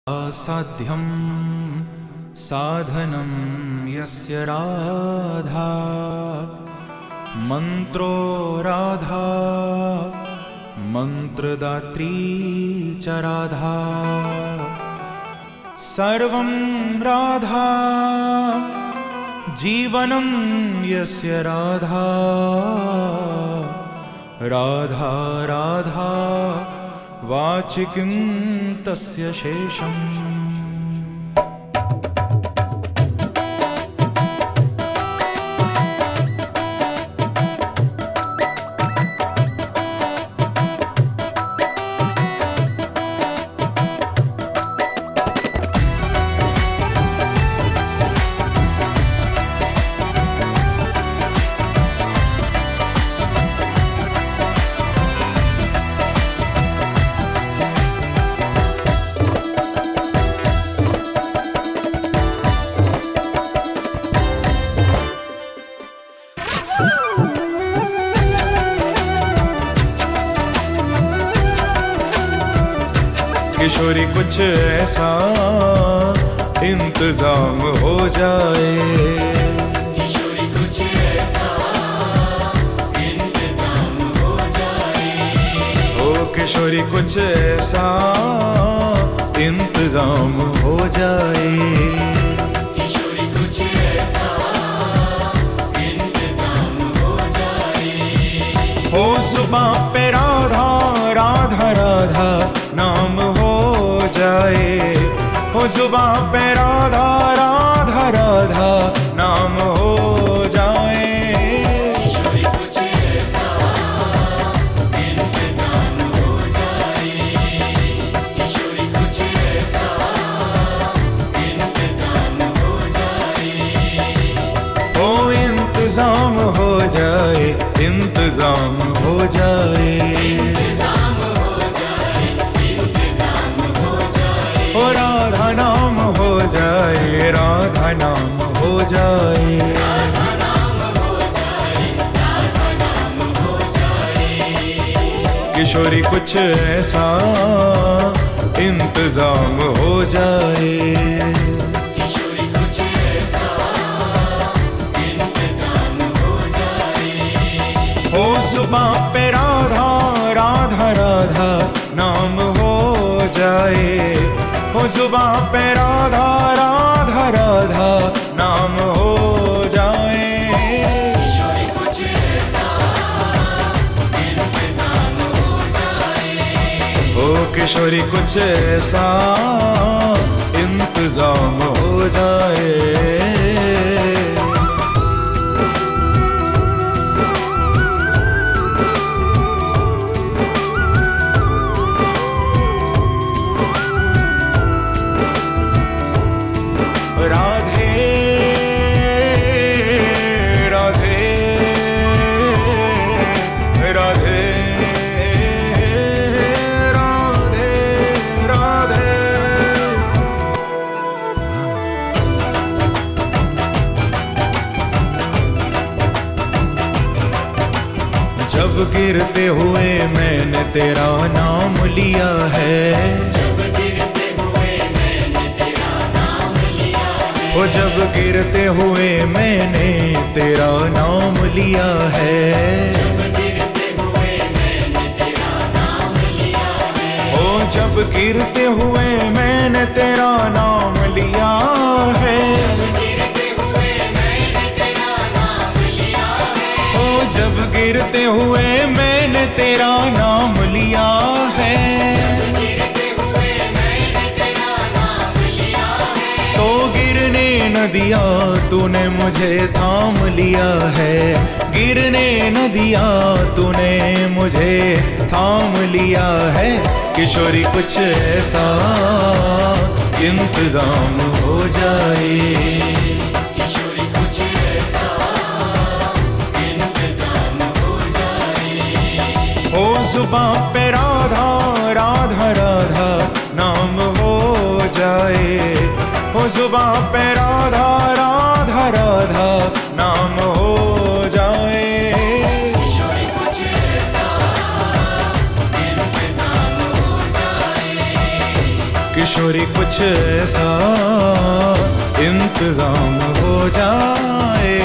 असाध्यं साधनं यस्य राधा मंत्रो राधा मंत्रदात्री च राधा सर्वं राधा जीवनं यस्य राधा राधा राधा वाचिकिं तस्य शेषम्। किशोरी कुछ ऐसा इंतजाम हो जाए, किशोरी कुछ ऐसा इंतजाम हो जाए, ओ किशोरी कुछ ऐसा इंतजाम हो जाए, किशोरी कुछ ऐसा इंतजाम हो जाए, हो जुबां पे राधा राधा राधा नाम हो जाए, हो जुबां पे राधा राधा राधा नाम हो जाए, किशोरी कुछ ऐसा इंतजाम हो जाए, किशोरी कुछ ऐसा इंतजाम हो जाए, हो इंतजाम हो जाए, इंतजाम हो जाए, इंतजाम हो जाए, इंतजाम हो जाए, ओ राधा नाम हो जाए, राधा नाम हो जाए, राधा नाम हो जाए, राधा नाम हो जाए, किशोरी कुछ ऐसा इंतजाम हो जाए, किशोरी कुछ ऐसा इंतजाम हो जाए, हो जुबां पे राधा राधा राधा नाम हो जाए, हो जुबां पे राधा राधा राधा नाम हो जाए, किशोरी कुछ ऐसा इंतजाम हो जाए, ओ किशोरी कुछ ऐसा इंतजाम हो जाए। राधे राधे राधे राधे राधे, जब गिरते हुए मैंने तेरा नाम लिया है, जब गिरते हुए मैंने तेरा नाम लिया है, ओ जब गिरते हुए मैंने तेरा नाम लिया है, जब गिरते हुए मैंने तेरा नाम लिया है, ओ जब गिरते हुए मैंने तेरा नाम लिया है, गिरते हुए मैंने तेरा नाम लिया है, ओ जब गिरते हुए मैंने तेरा नाम लिया है, गिरते हुए मैंने तेरा नाम लिया है, तो गिरने न दिया तूने मुझे थाम लिया है, गिरने न दिया तूने मुझे थाम लिया है, किशोरी कुछ ऐसा इंतजाम हो जाए, किशोरी कुछ ऐसा इंतजाम हो जाए, हो जुबां पे राधा राधा राधा नाम हो जाए, हो जुबां पे राधा राधा राधा नाम हो जाए, किशोरी कुछ ऐसा इंतजाम हो जाए, किशोरी कुछ ऐसा इंतजाम हो जाए।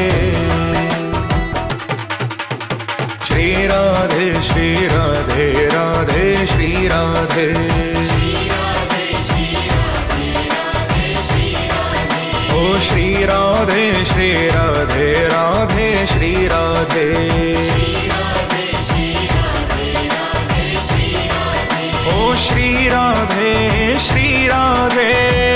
श्री राधे श्री राधे राधे श्री राधे, ओ श्री राधे श्री राधे राधे श्री राधे, ओ श्री राधे श्री राधे,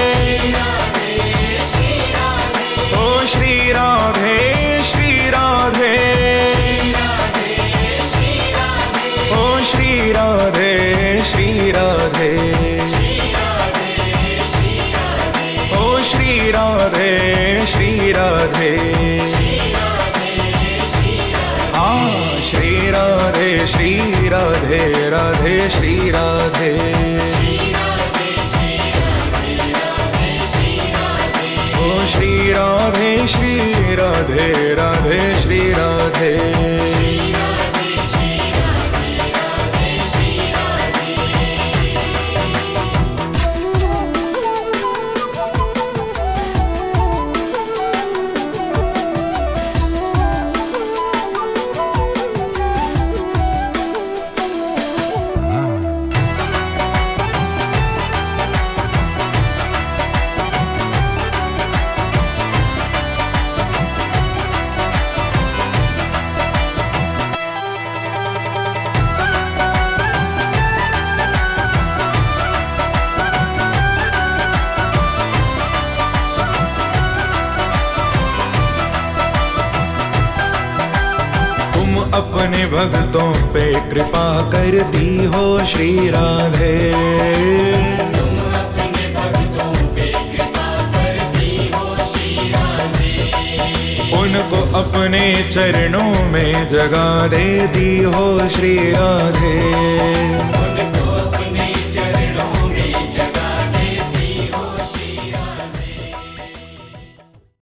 ओ श्री राधे श्री राधे, ओ श्री राधे श्री राधे, ओ श्री राधे श्री राधे, हाँ श्री राधे श्री राधे राधे श्री राधे, ओ श्री राधे श्री राधे राधे श्री राधे, अपने भक्तों पे कृपा करती हो श्री राधे, तुम अपने भक्तों पे कृपा करती हो श्री राधे, उनको अपने चरणों में जगह देती हो श्री राधे,